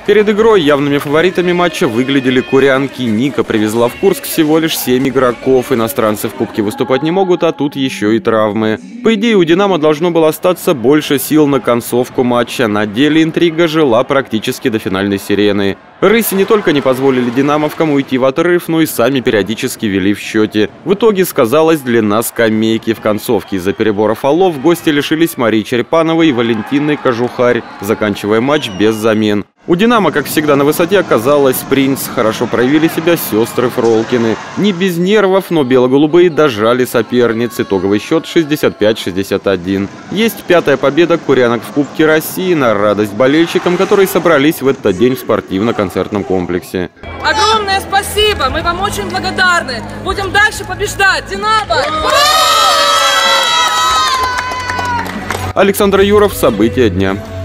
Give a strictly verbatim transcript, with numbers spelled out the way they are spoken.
Перед игрой явными фаворитами матча выглядели курянки. Ника привезла в Курск всего лишь семь игроков. Иностранцы в Кубке выступать не могут, а тут еще и травмы. По идее, у «Динамо» должно было остаться больше сил на концовку матча. На деле интрига жила практически до финальной сирены. Рыси не только не позволили «Динамовкам» уйти в отрыв, но и сами периодически вели в счете. В итоге сказалась длина скамейки. В концовке из-за перебора фолов гости лишились Марии Черепановой и Валентины Кожухарь, заканчивая матч без замен. У «Динамо», как всегда, на высоте оказалась «Принц». Хорошо проявили себя сестры Фролкины. Не без нервов, но бело-голубые дожали соперниц. Итоговый счет шестьдесят пять шестьдесят один. Есть пятая победа курянок в Кубке России на радость болельщикам, которые собрались в этот день в спортивно-концертном комплексе. Огромное спасибо! Мы вам очень благодарны! Будем дальше побеждать! «Динамо»! Александр Юров. События дня.